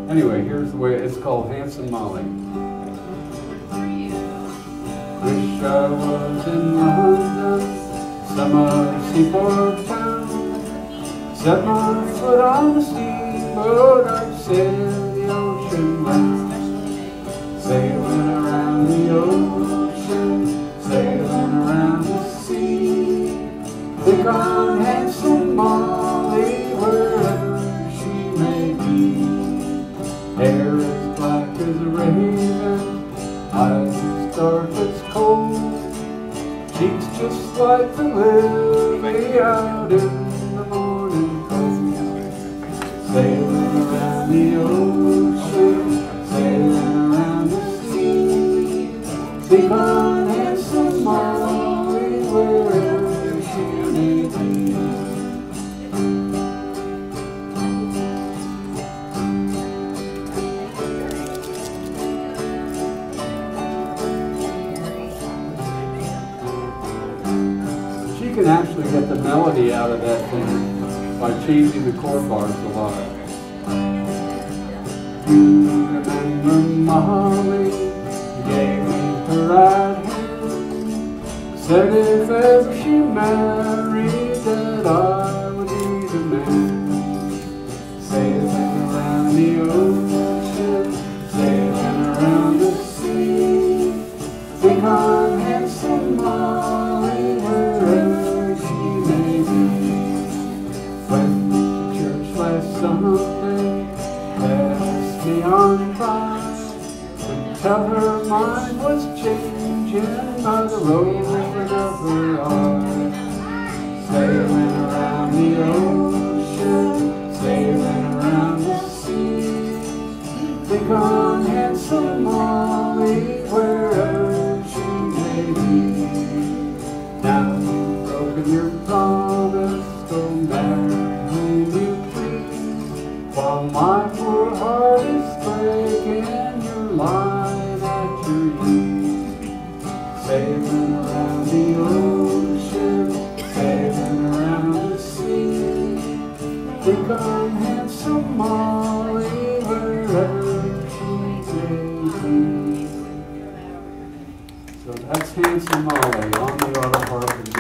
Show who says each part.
Speaker 1: Anyway, here's the way it's called, Handsome Molly. Wish I was in London, some other seaport town. Set my foot on the steamboat, I'd sail the ocean round. Sailing around the ocean, sailing around the sea. Think on handsome Molly, wherever she may be. Hair as black as a raven, eyes as dark as coal, cheeks just like the lily out in the morning cold. Sailing around the ocean, sailing around the sea. Think on handsome Molly, wherever she may be. She can actually get the melody out of that thing by changing the chord bars a lot. You remember Molly, you gave me her right hand, said if ever she married that I would be the man. Sailing around the ocean, sailing around the sea. Think on handsome Molly, wherever she may be. Went to church last Sunday, passed me on by, could tell her mind was changing by the roving of her eye. Sailing around the ocean, sailing around the sea. Think on handsome Molly, wherever she may be. Now you've broken your promise, go marry whom you please, while my poor heart is breaking, you're lying at your ease. Sailing around the ocean, sailing around the sea. Think on handsome Molly, wherever she may be. So that's Handsome Molly on the autoharp.